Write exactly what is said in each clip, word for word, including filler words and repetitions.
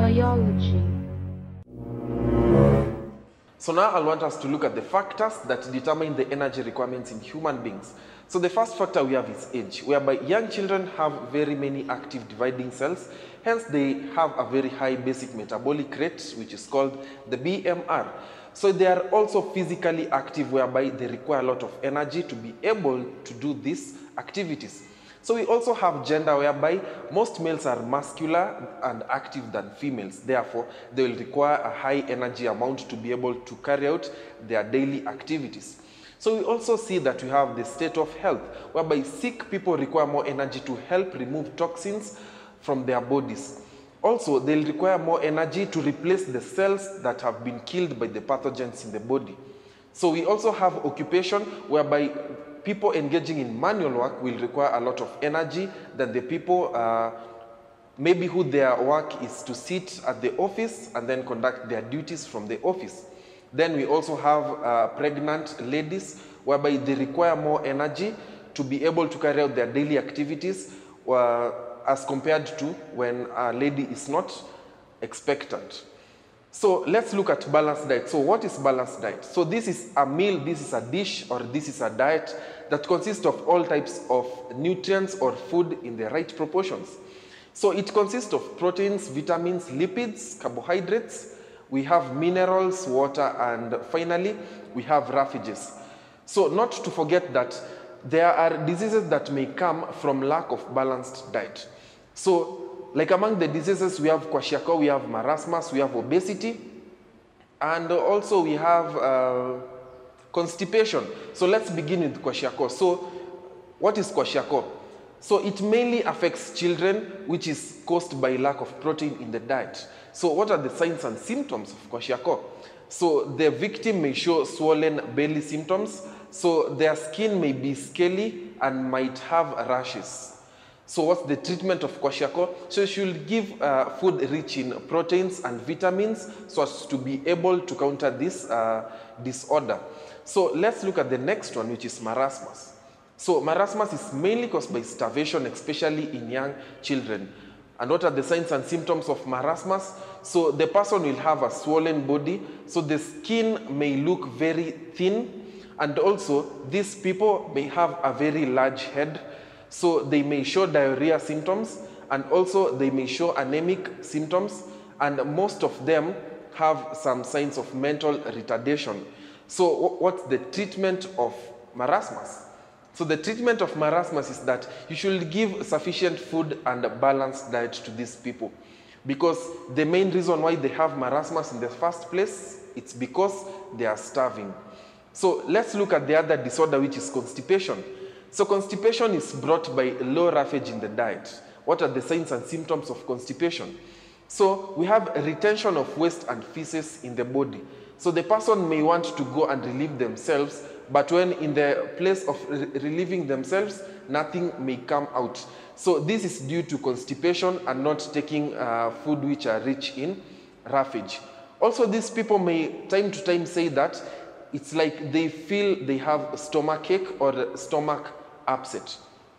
Biology. So now I want us to look at the factors that determine the energy requirements in human beings. So the first factor we have is age, whereby young children have very many active dividing cells, hence they have a very high basic metabolic rate, which is called the B M R. So they are also physically active, whereby they require a lot of energy to be able to do these activities. So we also have gender, whereby most males are muscular and active than females. Therefore, they will require a high energy amount to be able to carry out their daily activities. So we also see that we have the state of health, whereby sick people require more energy to help remove toxins from their bodies. Also, they'll require more energy to replace the cells that have been killed by the pathogens in the body. So we also have occupation, whereby people engaging in manual work will require a lot of energy than the people uh, maybe who their work is to sit at the office and then conduct their duties from the office. Then we also have uh, pregnant ladies, whereby they require more energy to be able to carry out their daily activities uh, as compared to when a lady is not expectant. So let's look at balanced diet. So what is balanced diet? So this is a meal, this is a dish, or this is a diet that consists of all types of nutrients or food in the right proportions. So it consists of proteins, vitamins, lipids, carbohydrates. We have minerals, water, and finally, we have refuges. So not to forget that there are diseases that may come from lack of balanced diet. So like among the diseases, we have kwashiorkor, we have marasmus, we have obesity, and also we have uh, constipation. So let's begin with kwashiorkor. So what is kwashiorkor? So it mainly affects children, which is caused by lack of protein in the diet. So what are the signs and symptoms of kwashiorkor? So the victim may show swollen belly symptoms. So their skin may be scaly and might have rashes. So what's the treatment of kwashiorkor? So you should give uh, food rich in proteins and vitamins so as to be able to counter this uh, disorder. So let's look at the next one, which is marasmus. So marasmus is mainly caused by starvation, especially in young children. And what are the signs and symptoms of marasmus? So the person will have a swollen body, so the skin may look very thin, and also these people may have a very large head. So they may show diarrhea symptoms, and also they may show anemic symptoms, and most of them have some signs of mental retardation. So what's the treatment of marasmus? So the treatment of marasmus is that you should give sufficient food and a balanced diet to these people, because the main reason why they have marasmus in the first place, it's because they are starving. So let's look at the other disorder, which is constipation. So constipation is brought by low roughage in the diet. What are the signs and symptoms of constipation? So we have a retention of waste and feces in the body. So the person may want to go and relieve themselves, but when in the place of re relieving themselves, nothing may come out. So this is due to constipation and not taking uh, food which are rich in roughage. Also, these people may time to time say that it's like they feel they have stomachache or stomach upset.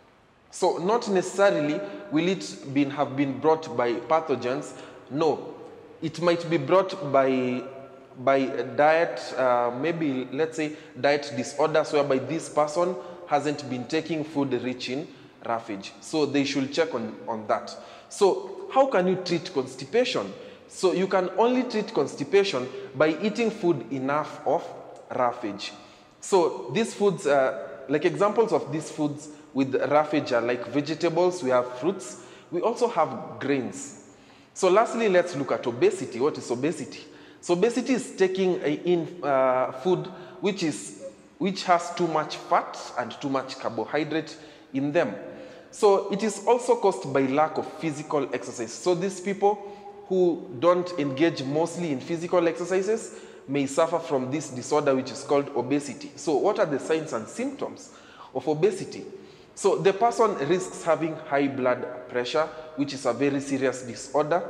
So not necessarily will it been, have been brought by pathogens. No, it might be brought by, by diet, uh, maybe let's say diet disorders, whereby this person hasn't been taking food rich in roughage. So they should check on, on that. So how can you treat constipation? So you can only treat constipation by eating food enough of roughage. So these foods, uh, like examples of these foods with roughage are like vegetables, we have fruits, we also have grains. So lastly, let's look at obesity. What is obesity? So obesity is taking in uh, food which, is, which has too much fat and too much carbohydrate in them. So it is also caused by lack of physical exercise. So these people who don't engage mostly in physical exercises may suffer from this disorder, which is called obesity. So what are the signs and symptoms of obesity? So the person risks having high blood pressure, which is a very serious disorder.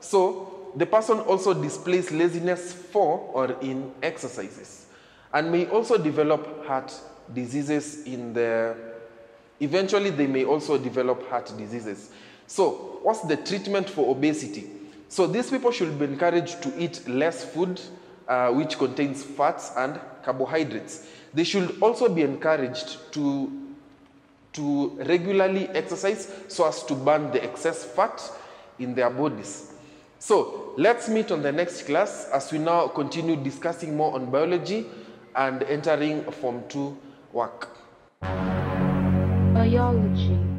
So the person also displays laziness for or in exercises, and may also develop heart diseases in the, eventually they may also develop heart diseases. So what's the treatment for obesity? So these people should be encouraged to eat less food uh, which contains fats and carbohydrates. They should also be encouraged to, to regularly exercise so as to burn the excess fat in their bodies. So let's meet on the next class as we now continue discussing more on biology and entering Form two work. Biology.